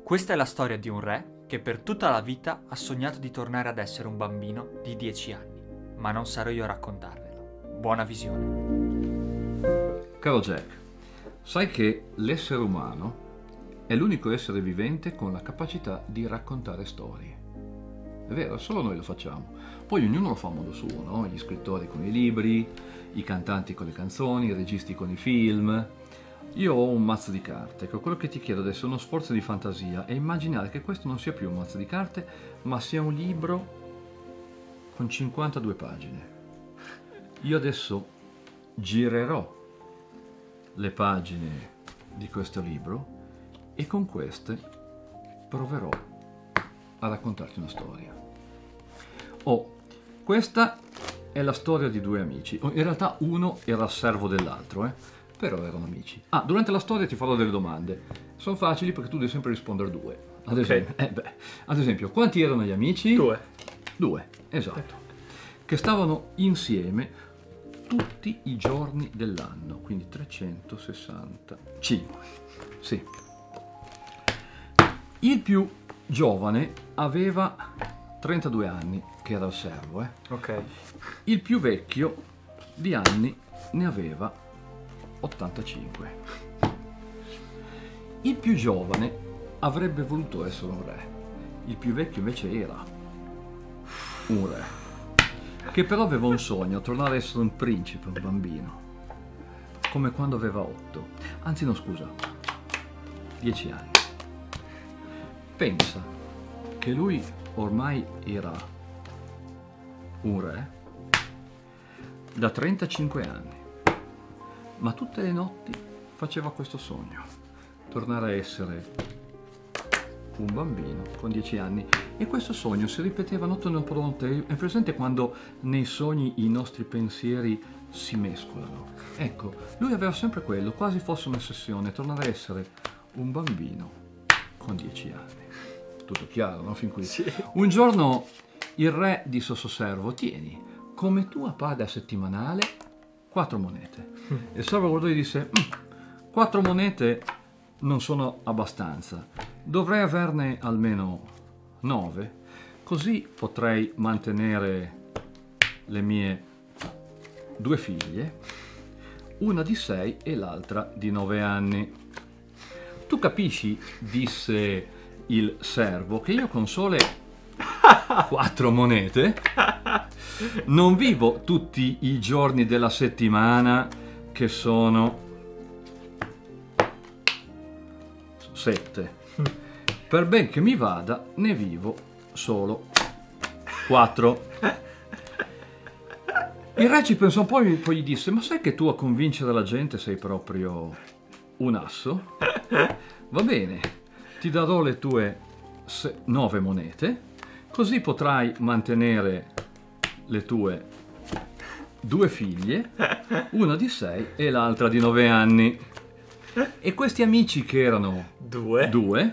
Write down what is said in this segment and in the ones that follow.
Questa è la storia di un re che per tutta la vita ha sognato di tornare ad essere un bambino di 10 anni, ma non sarò io a raccontarvelo. Buona visione. Caro Jack, sai che l'essere umano è l'unico essere vivente con la capacità di raccontare storie. È vero, solo noi lo facciamo. Poi ognuno lo fa a modo suo, no? Gli scrittori con i libri, i cantanti con le canzoni, i registi con i film. Io ho un mazzo di carte, che quello che ti chiedo adesso è uno sforzo di fantasia e immaginare che questo non sia più un mazzo di carte, ma sia un libro con 52 pagine. Io adesso girerò le pagine di questo libro e con queste proverò a raccontarti una storia. Questa è la storia di due amici. In realtà uno era servo dell'altro, però erano amici. Durante la storia ti farò delle domande. Sono facili perché tu devi sempre rispondere due. Ad esempio, quanti erano gli amici? Due, esatto. Che stavano insieme tutti i giorni dell'anno, quindi 365. Sì. Il più giovane aveva 32 anni, che era il servo, Ok. Il più vecchio di anni ne aveva 85. Il più giovane avrebbe voluto essere un re. Il più vecchio invece era un re, che però aveva un sogno, tornare a essere un principe, un bambino, come quando aveva 10 anni. Pensa che lui ormai era un re da 35 anni, ma tutte le notti faceva questo sogno, tornare a essere un bambino con 10 anni, e questo sogno si ripeteva notte non pronte. È presente quando nei sogni i nostri pensieri si mescolano? Ecco, lui aveva sempre quello, quasi fosse un'ossessione, tornare a essere un bambino con 10 anni. Tutto chiaro, no? Fin qui. Sì. Un giorno il re disse al suo servo: tieni come tua paga settimanale 4 monete. E il servo guardò e disse: 4 monete non sono abbastanza, dovrei averne almeno 9, così potrei mantenere le mie 2 figlie, una di 6 e l'altra di 9 anni. Tu capisci, disse il servo, che io con sole 4 monete non vivo tutti i giorni della settimana, che sono 7. Per ben che mi vada, ne vivo solo 4. Il re ci pensò un po' e poi gli disse: ma sai che tu a convincere la gente sei proprio un asso? Va bene, ti darò le tue 9 monete, così potrai mantenere le tue 2 figlie, una di 6 e l'altra di 9 anni. E questi amici, che erano due,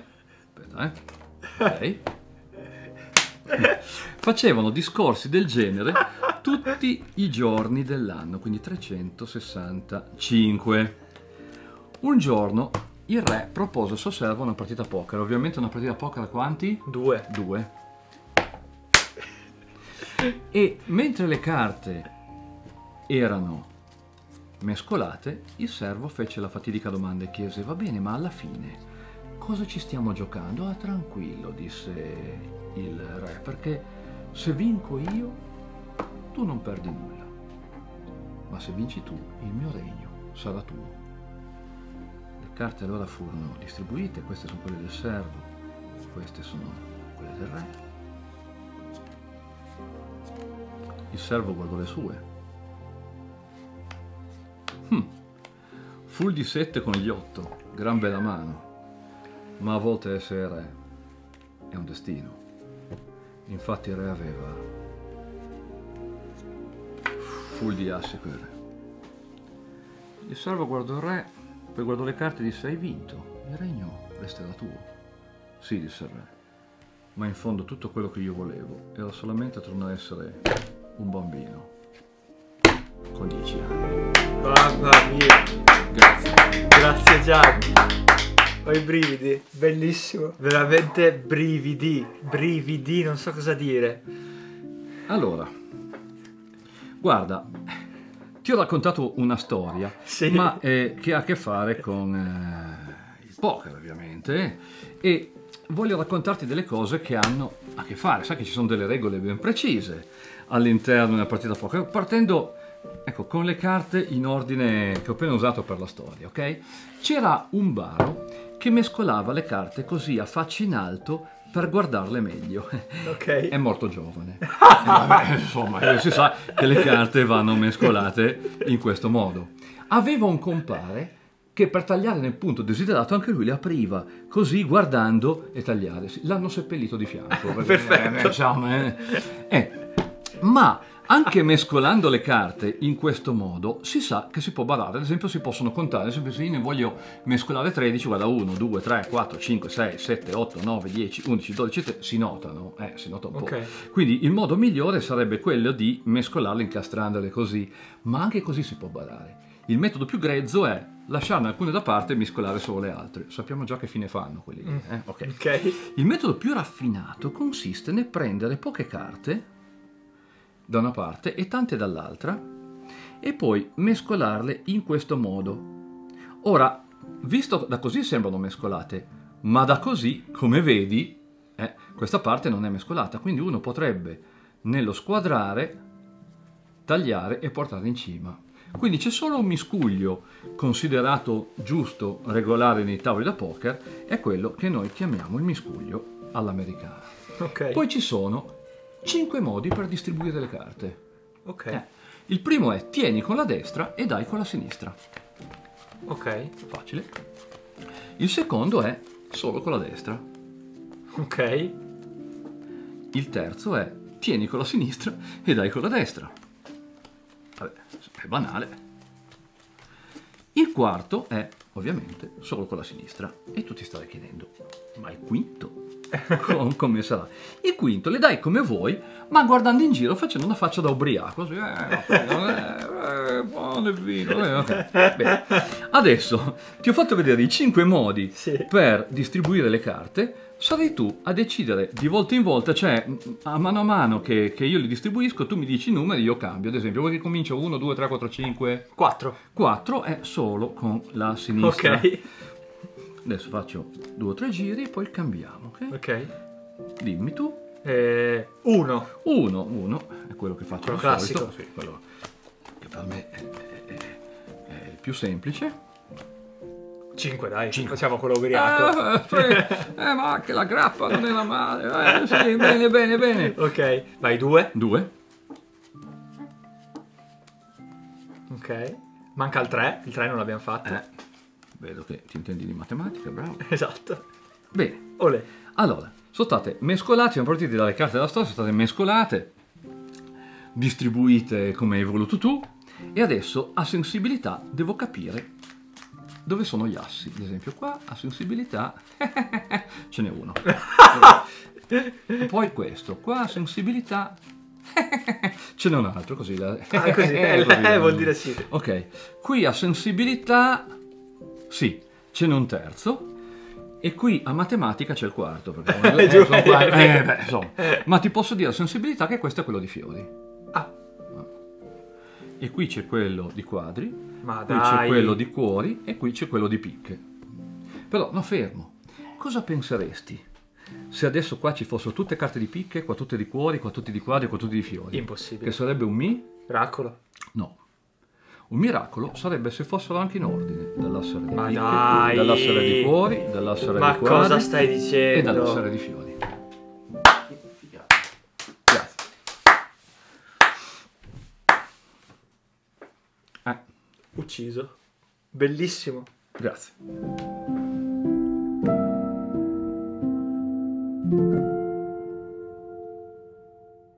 facevano discorsi del genere tutti i giorni dell'anno, quindi 365. Un giorno il re propose al suo servo una partita a poker. Ovviamente una partita a poker a quanti? 2. E mentre le carte erano mescolate, il servo fece la fatidica domanda e chiese: va bene, ma alla fine cosa ci stiamo giocando? Tranquillo, disse il re, perché se vinco io, tu non perdi nulla, ma se vinci tu, il mio regno sarà tuo. Le carte allora furono distribuite: queste sono quelle del servo, queste sono quelle del re. Il servo guardò le sue. Fu il di 7 con gli 8, gran bella mano, ma a volte essere re è un destino. Infatti il re aveva full di assi quel re. Il servo guardò il re, poi guardò le carte e disse: hai vinto, il regno resterà tuo. Sì, disse il re, ma in fondo tutto quello che io volevo era solamente tornare a essere un bambino con 10 anni. Mamma mia. Grazie. Grazie Gianni. Ho i brividi, bellissimo. Veramente brividi, non so cosa dire. Allora, guarda, ti ho raccontato una storia, Sì. ma che ha a che fare con il poker, ovviamente, e voglio raccontarti delle cose che hanno a che fare. Sai che ci sono delle regole ben precise all'interno di una partita poker, partendo, ecco, con le carte in ordine che ho appena usato per la storia, ok? C'era un baro che mescolava le carte così a faccia in alto per guardarle meglio. Ok. È morto giovane. Vabbè, insomma, si sa che le carte vanno mescolate in questo modo. Aveva un compare che per tagliare nel punto desiderato anche lui le apriva, così guardando e tagliare. L'hanno seppellito di fianco. Perfetto. Insomma, ma anche mescolando le carte in questo modo si sa che si può barare. Ad esempio si possono contare, ad esempio se io ne voglio mescolare 13, guarda 1, 2, 3, 4, 5, 6, 7, 8, 9, 10, 11, 12, 13, si notano, si nota un po'. Ok. Quindi il modo migliore sarebbe quello di mescolarle incastrandole così, ma anche così si può barare. Il metodo più grezzo è lasciarne alcune da parte e mescolare solo le altre. Sappiamo già che fine fanno quelli lì. Okay. Ok. Il metodo più raffinato consiste nel prendere poche carte da una parte e tante dall'altra e poi mescolarle in questo modo. Ora, visto da così sembrano mescolate, ma da così, come vedi, questa parte non è mescolata, quindi uno potrebbe nello squadrare tagliare e portare in cima. Quindi c'è solo un miscuglio considerato giusto, regolare nei tavoli da poker, è quello che noi chiamiamo il miscuglio all'americana. Ok. Poi ci sono 5 modi per distribuire le carte. Ok. Il primo è tieni con la destra e dai con la sinistra. Ok. Facile. Il secondo è solo con la destra. Ok. Il terzo è tieni con la sinistra e dai con la destra. Vabbè, è banale. Il quarto è ovviamente solo con la sinistra. E tu ti starai chiedendo, ma il quinto? Come sarà? Il quinto le dai come vuoi, ma guardando in giro facendo una faccia da ubriaco. Così, buono il vino. Okay. Bene. Adesso ti ho fatto vedere i 5 modi per distribuire le carte. Sarai tu a decidere di volta in volta, cioè a mano che io li distribuisco, tu mi dici i numeri, io cambio. Ad esempio, vuoi che comincio 1, 2, 3, 4, 5? 4. 4 è solo con la sinistra. Ok. Adesso faccio 2 o 3 giri e poi cambiamo, ok? Ok. Dimmi tu. 1. 1 è quello che faccio Quello di classico. solito, sì, quello che per me è il più semplice. 5, dai. Facciamo quello ubriaco. Ma anche la grappa non era male. Sì, bene. Ok. Vai 2. 2. Ok. Manca il 3. Il 3 non l'abbiamo fatto. Vedo che ti intendi di matematica, bravo. Esatto. Bene. Olè. Allora, sono state mescolate, siamo partiti dalle carte della storia, sono state mescolate, distribuite come hai voluto tu, e adesso a sensibilità devo capire dove sono gli assi. Ad esempio qua, a sensibilità, ce n'è uno. Poi questo, qua a sensibilità, ce n'è un altro, così. Così, vuol dire sì. Ok, qui a sensibilità, sì, ce n'è un terzo. E qui a matematica c'è il quarto, perché sono insomma. Ma ti posso dire a sensibilità che questo è quello di fiori. E qui c'è quello di quadri, qui c'è quello di cuori e qui c'è quello di picche. Però, no, fermo. Cosa penseresti se adesso qua ci fossero tutte carte di picche, qua tutte di cuori, qua tutti di quadri, qua tutti di fiori? Impossibile. Che sarebbe un miracolo? No. Un miracolo sarebbe se fossero anche in ordine, dall'assere di picche, dai. dall'assere di cuori, dall'assere di quadri. Ma cosa stai dicendo? E dall'assere di fiori. Grazie. Ucciso. Bellissimo. Grazie.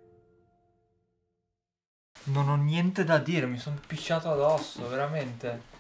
Non ho niente da dire, mi sono pisciato addosso, veramente.